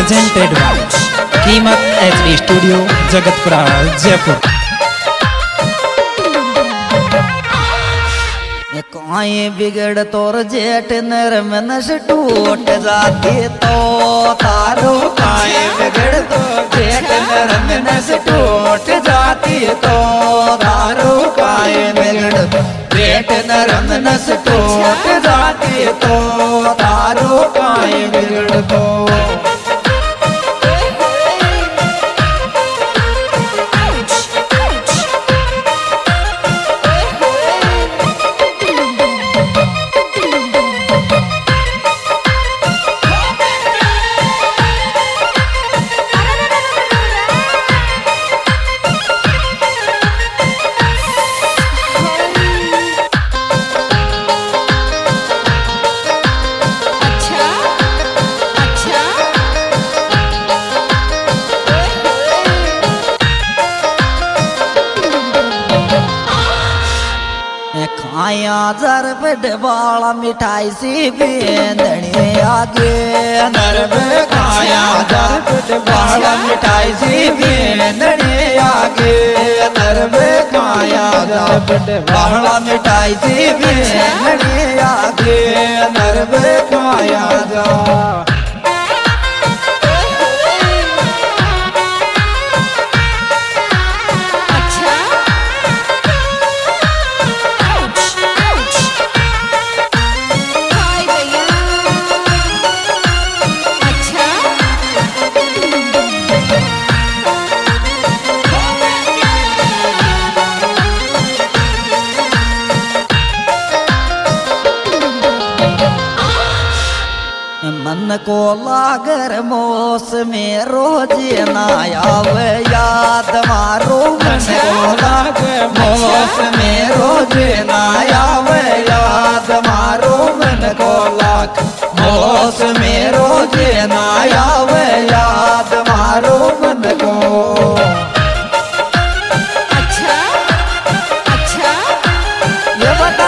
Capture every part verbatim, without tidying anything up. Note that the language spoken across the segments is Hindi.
Presented by Keemat HD studio Jagatpura Jaipur. काई बिगड़ तोर जेठ नरम नस टूट जाती तो तारो काई बिगड़ तो जेठ नरम नस टूट जाती तो तारो काई बिगड़ जेठ नरम नस टूट जाती तो तारो काई बिगड़ तो खाया जर बाला मिठाई सी बेंदनी आगे नरब खाया जर बाला मिठाई सी बेंदनी आगे नरब खाया जर बाला मिठाई सी बेंदनी आगे नरब खाया जा मन को लागर मौसमी रोज ना आवे याद मारो मन को लागर मौसमी रोज ना आवे याद मारो मन को लाग मौसमी रोज ना आवे याद मारो मन को। अच्छा अच्छा ये बता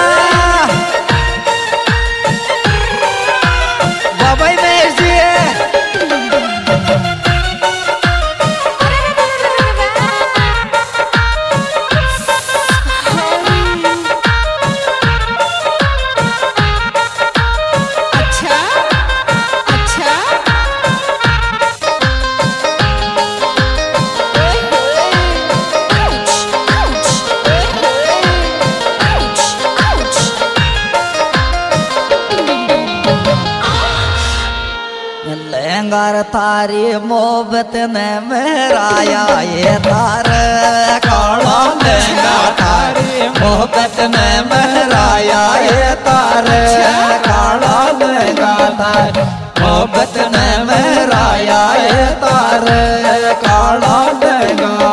लहंगार तारी मोहब्बत ने मेराया ये तार काला लहंगा तारी मोहब्बत ने मेराया ये तार काला लहंगा तार मोहब्बत ने मेराया ये तार काला लहंगा।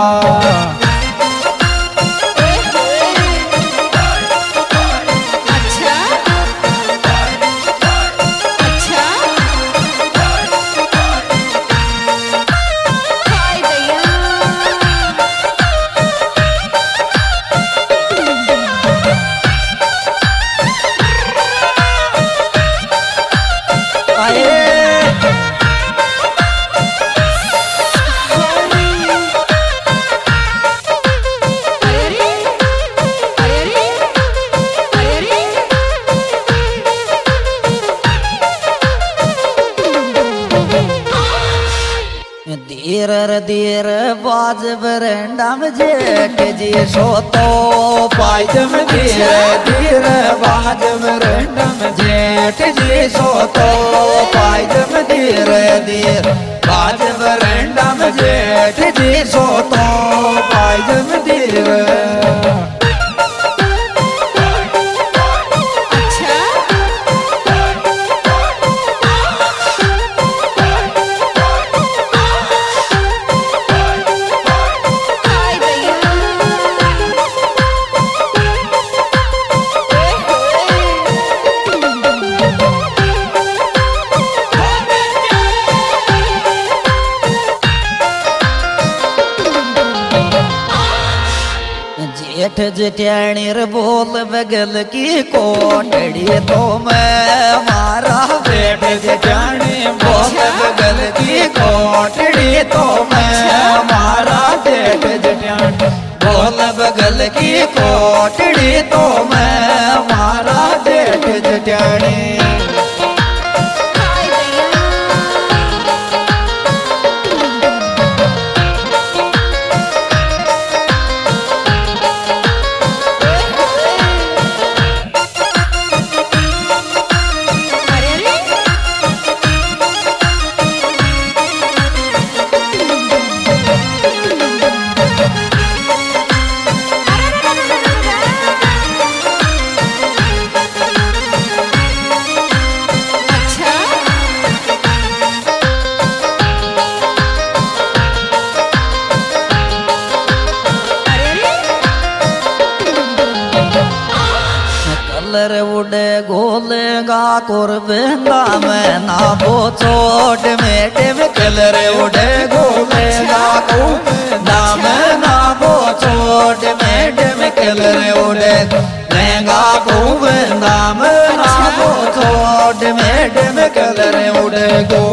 धीर धीर बाज बरंडा में जेठ जी सोतो पायजम धीर धीर बाज बरंडा में जेठ जी सोतो पायजम धीर धीर बाज बरंडा में जेठ जी सोतो पायजम धीर। जेठ जेठानी बोल बगल की कोटड़ी तो मैं मारा जेठ जेठानी बोल बगल की को तो मैं मारा जेठ जटानी बोल बगल की कोटड़ी तो मैं मारा जेठ जटानी कलर उड़े गोलेगा कुर्बेंदा मैं ना वो चोट मेटे में कलर उड़े गोलेगा कुर्बेंदा मैं ना वो चोट मेटे में कलर उड़े लेगा कुर्बेंदा मैं ना वो चोट मेटे में कलर उड़े गो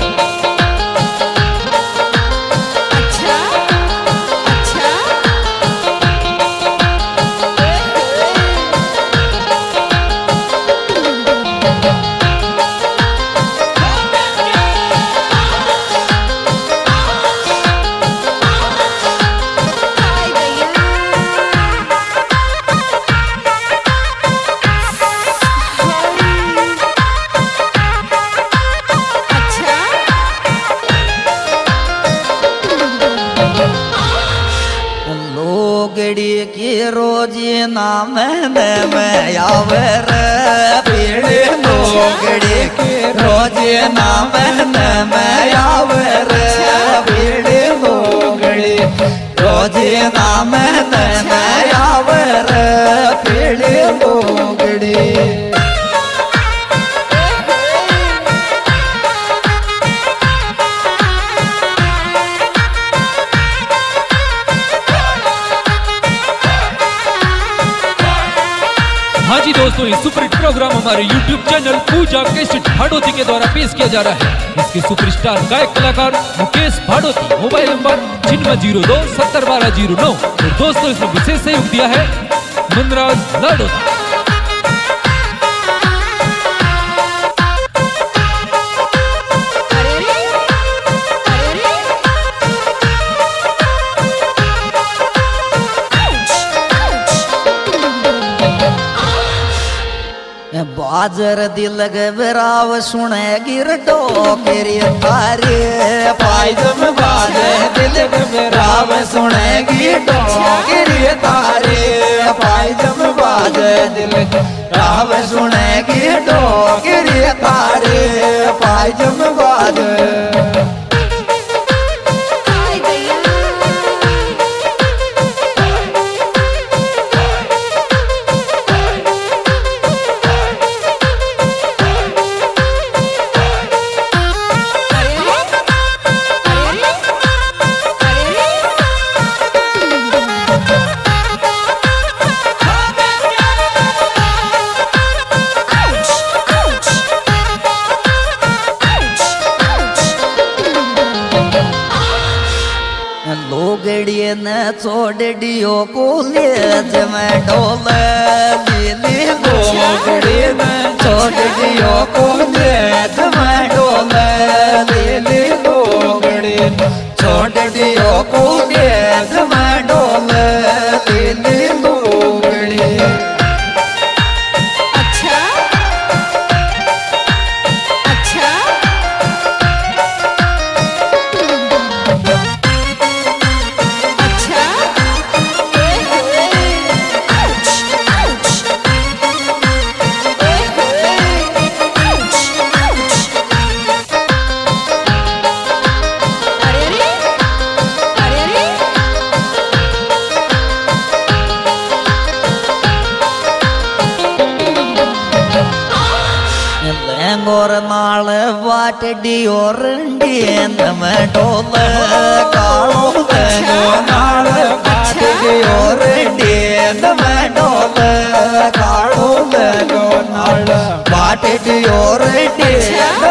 लोगड़ी की रोजी नाम में आवर पीड़े लोगड़ी की रोजी नाम में आवर पीड़े लोगड़ी रोजी नाम में आवर पीड़े लोगड़ी हाँ जी दोस्तों, ये सुपर हिट प्रोग्राम हमारे YouTube channel Pooja cassette Bhadoti के द्वारा पेश किया जा रहा है। इसके सुपरस्टार गायक कलाकार मुकेश भाड़ोती। मोबाइल नंबर छिन्नवे जीरो दो सत्तर बारह जीरो नौ। और दोस्तों इसमें विशेष सहयोग दिया है मनराज लाडोता। बाजर दिल घबराव सुने गिर डोकरी थारे पायजम बाजे दिल घबराव सुने गिर डोकरी थारे पायजम बाजे दिल घबराव सुने गिर डोकरी थारे पायजम बाजे लोगड़िए न छोड़ियो को ले जमे डोल लीली लोगड़िए न छोड़ियो को ले जमे डोल लीली लोगड़ी छोड़ियो को ले जमे डोल लीली लोगड़ी अच्छा अच्छा और नाल वाटडी और में डोल कालो नाल वाटडी और में डोल कालो नाल वाटडी और